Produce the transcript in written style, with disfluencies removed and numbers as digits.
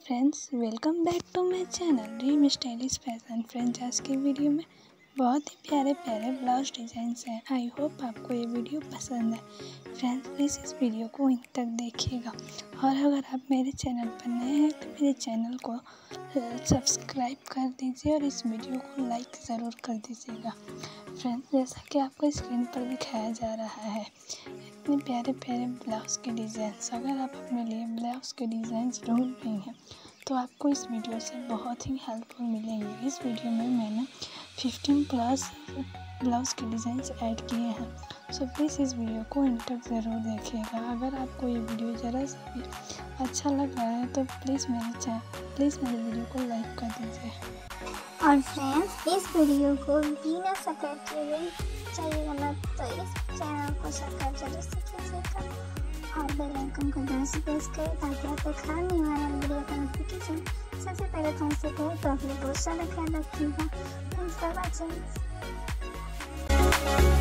Friends, welcome back to my channel dream stylish fashion. Friends, आज की video में बहुत ही प्यारे प्यारे ब्लाउज डिज़ाइंस हैं। आई होप आपको ये वीडियो पसंद है। फ्रेंड्स, प्लीज़ इस वीडियो को अंत तक देखिएगा और अगर आप मेरे चैनल पर नए हैं तो मेरे चैनल को सब्सक्राइब कर दीजिए और इस वीडियो को लाइक ज़रूर कर दीजिएगा। फ्रेंड्स, जैसा कि आपको स्क्रीन पर दिखाया जा रहा है, इतने प्यारे प्यारे ब्लाउज़ के डिज़ाइंस। अगर आप अपने लिए ब्लाउज़ के डिज़ाइंस ढूंढ रही हैं तो आपको इस वीडियो से बहुत ही हेल्पफुल मिलेंगे। इस वीडियो में मैंने 15+ ब्लाउज़ के डिज़ाइंस ऐड किए हैं। सो प्लीज़ इस वीडियो को अंत तक ज़रूर देखिएगा। अगर आपको ये वीडियो ज़रा सा भी अच्छा लग रहा है तो प्लीज़ मेरे वीडियो को लाइक कर दीजिए। और फ्रेंड्स, इस वीडियो को बिना सब्सक्राइब किए चाहिएगा ना, तो इस चैनल को सब्सक्राइब जरूर से कीजिएगा और बेल आइकन को जरूर से प्रेस करें ताकि आपको खाने वाला वीडियो का नोटिफिकेशन सबसे पहले पहुंच सके। तो अपने बहुत सारा ख्याल रखिएगा। Thanks for watching.